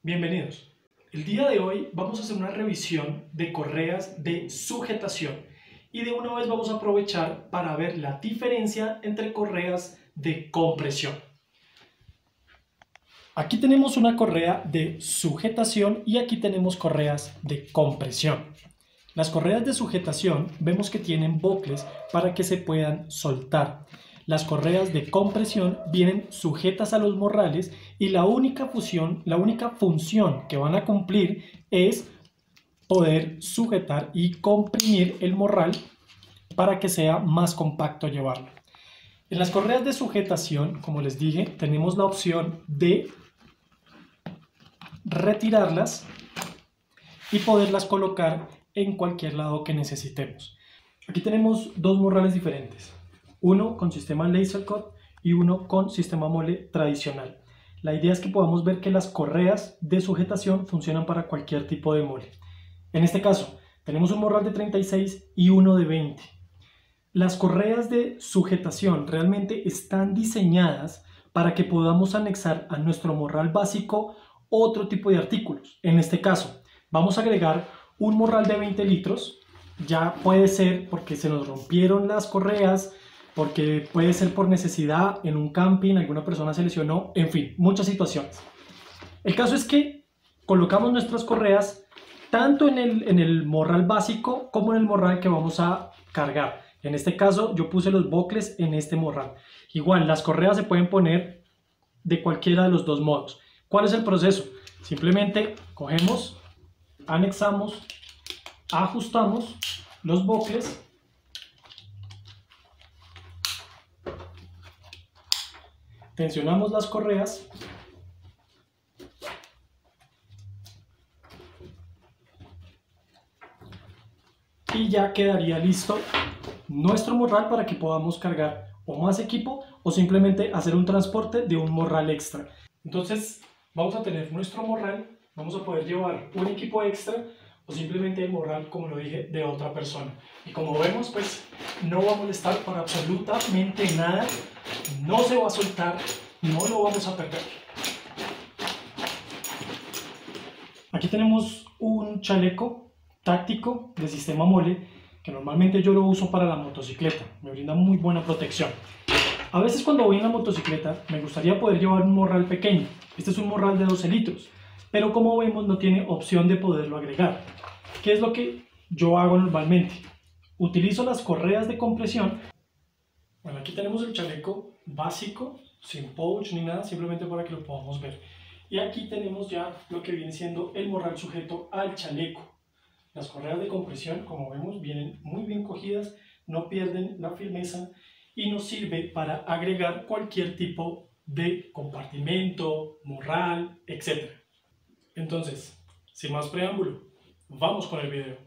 Bienvenidos. El día de hoy vamos a hacer una revisión de correas de sujetación y de una vez vamos a aprovechar para ver la diferencia entre correas de compresión. Aquí tenemos una correa de sujetación y aquí tenemos correas de compresión. Las correas de sujetación vemos que tienen bucles para que se puedan soltar. Las correas de compresión vienen sujetas a los morrales y la única función que van a cumplir es poder sujetar y comprimir el morral para que sea más compacto llevarlo. En las correas de sujetación, como les dije, tenemos la opción de retirarlas y poderlas colocar en cualquier lado que necesitemos. Aquí tenemos dos morrales diferentes. Uno con sistema laser cut y uno con sistema mole tradicional. La idea es que podamos ver que las correas de sujetación funcionan para cualquier tipo de mole. En este caso, tenemos un morral de 36 y uno de 20. Las correas de sujetación realmente están diseñadas para que podamos anexar a nuestro morral básico otro tipo de artículos. En este caso, vamos a agregar un morral de 20 litros. Ya puede ser porque se nos rompieron las correas, porque puede ser por necesidad en un camping, alguna persona se lesionó, en fin, muchas situaciones. El caso es que colocamos nuestras correas tanto en el morral básico como en el morral que vamos a cargar. En este caso yo puse los bucles en este morral. Igual, las correas se pueden poner de cualquiera de los dos modos. ¿Cuál es el proceso? Simplemente cogemos, anexamos, ajustamos los bucles . Tensionamos las correas y ya quedaría listo nuestro morral para que podamos cargar o más equipo o simplemente hacer un transporte de un morral extra. Entonces vamos a tener nuestro morral, vamos a poder llevar un equipo extra o simplemente el morral, como lo dije, de otra persona. Y como vemos, pues no va a molestar para absolutamente nada, no se va a soltar, no lo vamos a perder. Aquí tenemos un chaleco táctico de sistema mole que normalmente yo lo uso para la motocicleta, me brinda muy buena protección. A veces cuando voy en la motocicleta me gustaría poder llevar un morral pequeño. Este es un morral de 12 litros, pero como vemos no tiene opción de poderlo agregar. ¿Qué es lo que yo hago normalmente? Utilizo las correas de compresión. Bueno, aquí tenemos el chaleco básico, sin pouch ni nada, simplemente para que lo podamos ver. Y aquí tenemos ya lo que viene siendo el morral sujeto al chaleco. Las correas de compresión, como vemos, vienen muy bien cogidas, no pierden la firmeza y nos sirve para agregar cualquier tipo de compartimento, morral, etc. Entonces, sin más preámbulo, vamos con el video.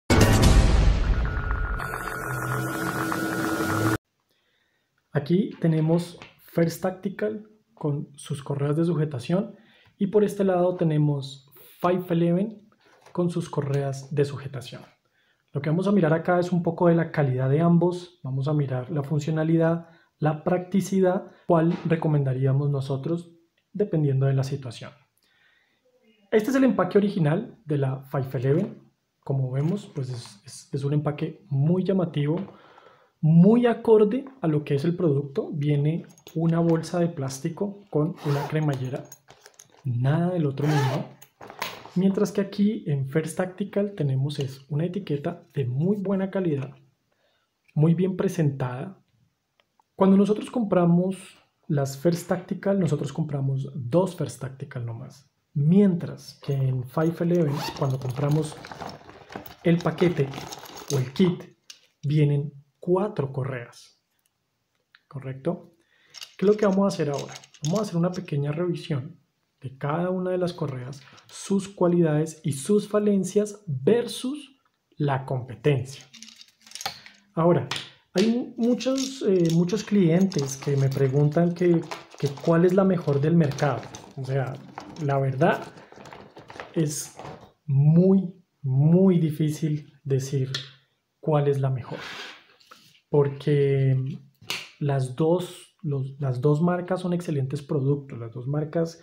Aquí tenemos First Tactical con sus correas de sujetación y por este lado tenemos 511 con sus correas de sujetación. Lo que vamos a mirar acá es un poco de la calidad de ambos, vamos a mirar la funcionalidad, la practicidad, cuál recomendaríamos nosotros dependiendo de la situación. Este es el empaque original de la 511, como vemos pues es un empaque muy llamativo, muy acorde a lo que es el producto. Viene una bolsa de plástico con una cremallera, nada del otro mundo. Mientras que aquí en First Tactical tenemos una etiqueta de muy buena calidad, muy bien presentada. Cuando nosotros compramos las First Tactical, nosotros compramos dos First Tactical nomás. Mientras que en 511, cuando compramos el paquete o el kit, vienen 4 correas. ¿Correcto? ¿Qué es lo que vamos a hacer ahora? Vamos a hacer una pequeña revisión de cada una de las correas, sus cualidades y sus falencias versus la competencia. Ahora, hay muchos clientes que me preguntan que cuál es la mejor del mercado. O sea, la verdad es muy difícil decir cuál es la mejor, porque las dos marcas son excelentes productos, las dos marcas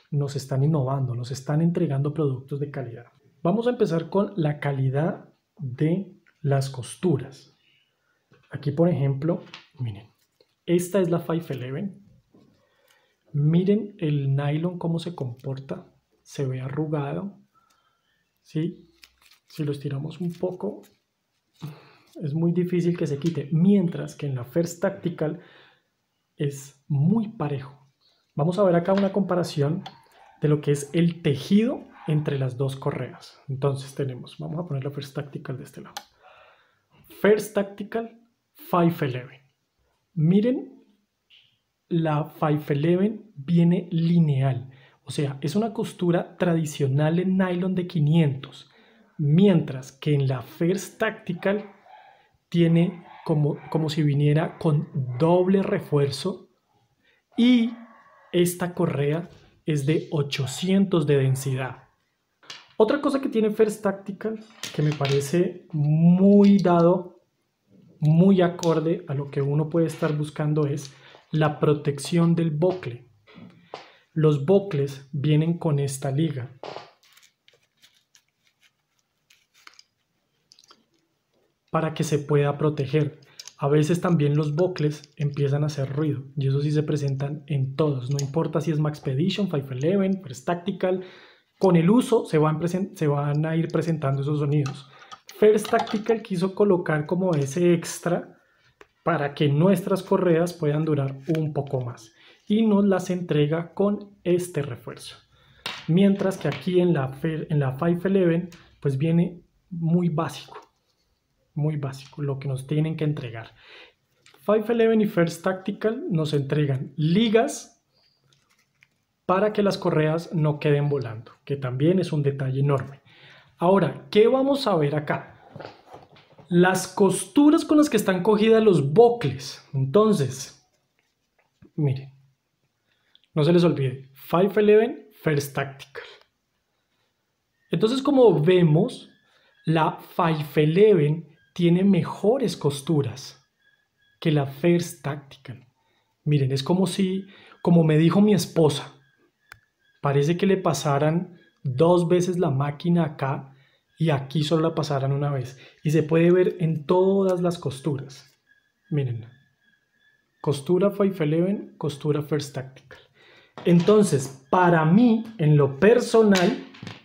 nos están innovando, nos están entregando productos de calidad. Vamos a empezar con la calidad de las costuras. Aquí, por ejemplo, miren, esta es la 511. Miren el nylon cómo se comporta, se ve arrugado, ¿sí? Si lo estiramos un poco, es muy difícil que se quite, mientras que en la First Tactical es muy parejo. Vamos a ver acá una comparación de lo que es el tejido entre las dos correas. Entonces vamos a poner la First Tactical de este lado. First Tactical 511. Miren, la 511 viene lineal, o sea, es una costura tradicional en nylon de 500, mientras que en la First Tactical tiene como si viniera con doble refuerzo, y esta correa es de 800 de densidad. Otra cosa que tiene First Tactical que me parece muy acorde a lo que uno puede estar buscando es la protección del bucle. Los bucles vienen con esta liga. Para que se pueda proteger. A veces también los bucles empiezan a hacer ruido y eso sí se presentan en todos. No importa si es Maxpedition, 511, First Tactical. Con el uso se van a ir presentando esos sonidos. First Tactical quiso colocar como ese extra para que nuestras correas puedan durar un poco más y nos las entrega con este refuerzo. Mientras que aquí en la 511 pues viene muy básico lo que nos tienen que entregar. 511 y First Tactical nos entregan ligas para que las correas no queden volando, que también es un detalle enorme. Ahora, ¿qué vamos a ver acá? Las costuras con las que están cogidas los bucles. Entonces, miren, no se les olvide, 511, First Tactical. Entonces, como vemos, la 511 tiene mejores costuras que la First Tactical. Miren, es como me dijo mi esposa, parece que le pasaran 2 veces la máquina acá y aquí solo la pasaran una vez. Y se puede ver en todas las costuras. Miren, costura 511, costura First Tactical. Entonces, para mí, en lo personal,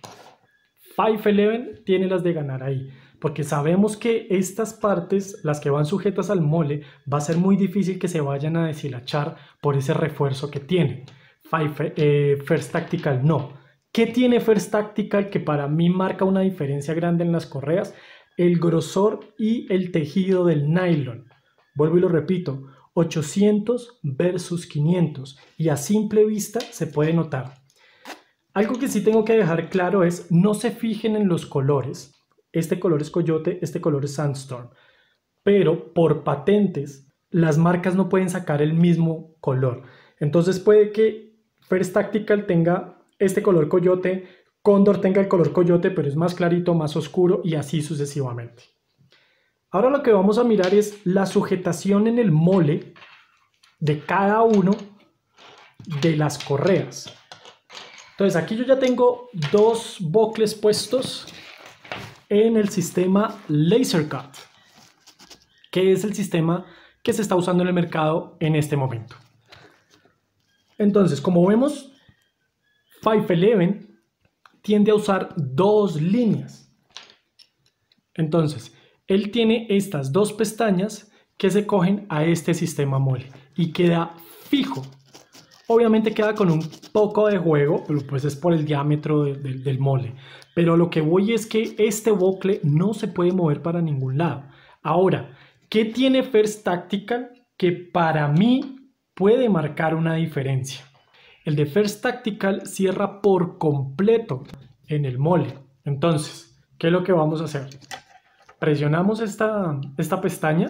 511 tiene las de ganar ahí. Porque sabemos que estas partes, las que van sujetas al mole, va a ser muy difícil que se vayan a deshilachar por ese refuerzo que tienen. First Tactical no. ¿Qué tiene First Tactical que para mí marca una diferencia grande en las correas? El grosor y el tejido del nylon. Vuelvo y lo repito, 800 versus 500. Y a simple vista se puede notar. Algo que sí tengo que dejar claro es, no se fijen en los colores. Este color es Coyote, este color es Sandstorm. Pero por patentes, las marcas no pueden sacar el mismo color. Entonces puede que First Tactical tenga este color Coyote, Condor tenga el color Coyote, pero es más clarito, más oscuro y así sucesivamente. Ahora lo que vamos a mirar es la sujetación en el mole de cada uno de las correas. Entonces aquí yo ya tengo 2 bucles puestos en el sistema Laser Cut, que es el sistema que se está usando en el mercado en este momento. Entonces, como vemos, 511 tiende a usar 2 líneas. Entonces, él tiene estas 2 pestañas que se cogen a este sistema mole y queda fijo. Obviamente queda con un poco de juego, pero pues es por el diámetro del mole. Pero lo que voy es que este bucle no se puede mover para ningún lado. Ahora, ¿qué tiene First Tactical que para mí puede marcar una diferencia? El de First Tactical cierra por completo en el mole. Entonces, ¿qué es lo que vamos a hacer? Presionamos esta pestaña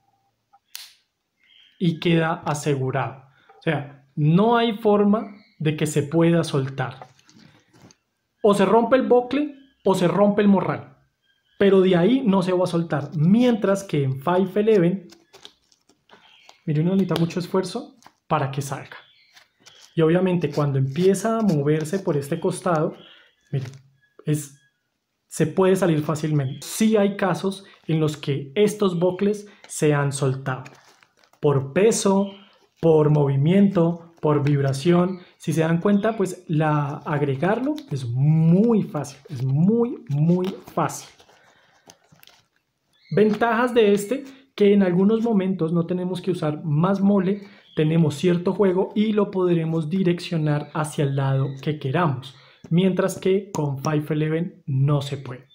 y queda asegurado. O sea, no hay forma de que se pueda soltar. O se rompe el bucle o se rompe el morral. Pero de ahí no se va a soltar. Mientras que en 511, miren, no necesita mucho esfuerzo para que salga. Y obviamente cuando empieza a moverse por este costado, miren, se puede salir fácilmente. Sí hay casos en los que estos bucles se han soltado por peso, por movimiento, por vibración. Si se dan cuenta, pues agregarlo es muy fácil, es muy fácil. Ventajas de este, que en algunos momentos no tenemos que usar más mole, tenemos cierto juego y lo podremos direccionar hacia el lado que queramos, mientras que con 511 no se puede.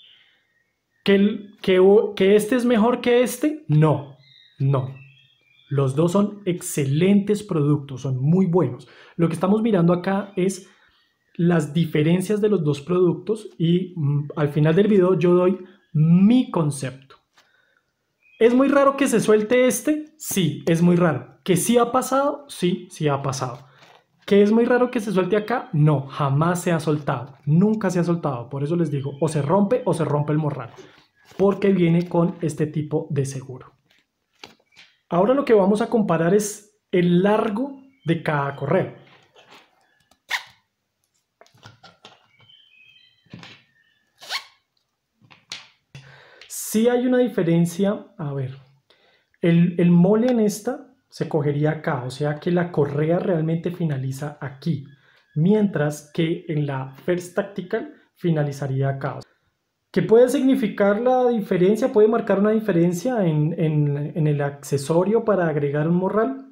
¿Que este es mejor que este? No, no. Los dos son excelentes productos, son muy buenos. Lo que estamos mirando acá es las diferencias de los dos productos y al final del video yo doy mi concepto. ¿Es muy raro que se suelte este? Sí, es muy raro. ¿Que sí ha pasado? Sí, sí ha pasado. ¿Que es muy raro que se suelte acá? No, jamás se ha soltado. Nunca se ha soltado. Por eso les digo, o se rompe el morral. Porque viene con este tipo de seguro. Ahora lo que vamos a comparar es el largo de cada correa. Sí hay una diferencia, a ver, el mole en esta se cogería acá, o sea que la correa realmente finaliza aquí, mientras que en la First Tactical finalizaría acá. ¿Qué puede significar la diferencia? ¿Puede marcar una diferencia en el accesorio para agregar un morral?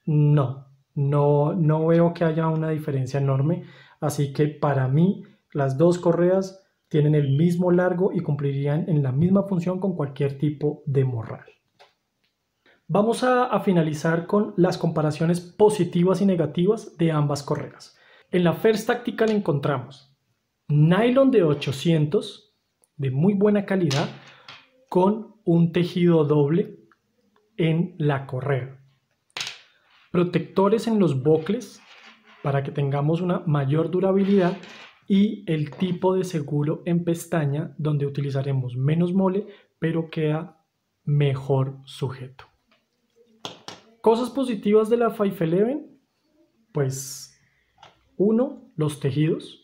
No veo que haya una diferencia enorme, así que para mí las dos correas tienen el mismo largo y cumplirían en la misma función con cualquier tipo de morral. Vamos a finalizar con las comparaciones positivas y negativas de ambas correas. En la First Tactical encontramos nylon de 800 de muy buena calidad con un tejido doble en la correa. Protectores en los bucles para que tengamos una mayor durabilidad y el tipo de seguro en pestaña donde utilizaremos menos mole pero queda mejor sujeto. Cosas positivas de la 511, pues 1, los tejidos.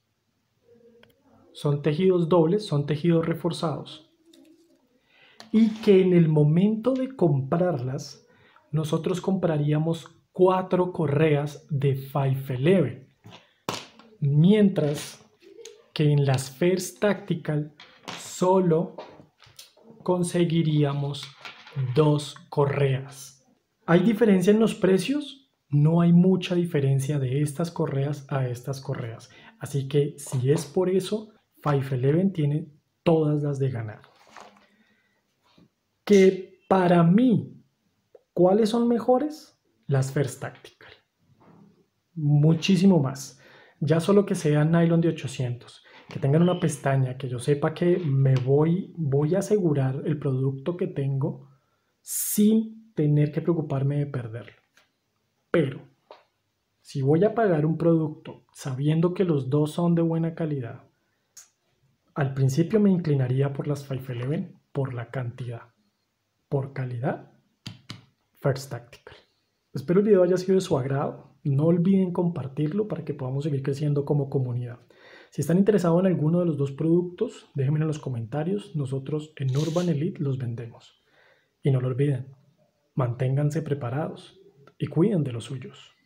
Son tejidos dobles, son tejidos reforzados. Y que en el momento de comprarlas, nosotros compraríamos 4 correas de 511. Mientras que en las First Tactical solo conseguiríamos 2 correas. ¿Hay diferencia en los precios? No hay mucha diferencia de estas correas a estas correas. Así que si es por eso, 511 tiene todas las de ganar. Que para mí, ¿cuáles son mejores? Las First Tactical. Muchísimo más. Ya solo que sean nylon de 800, que tengan una pestaña, que yo sepa que voy a asegurar el producto que tengo sin tener que preocuparme de perderlo. Pero si voy a pagar un producto sabiendo que los dos son de buena calidad, al principio me inclinaría por las 511 por la cantidad. Por calidad, First Tactical. Espero el video haya sido de su agrado. No olviden compartirlo para que podamos seguir creciendo como comunidad. Si están interesados en alguno de los dos productos, déjenmelo en los comentarios. Nosotros en Urban Elite los vendemos. Y no lo olviden, manténganse preparados y cuiden de los suyos.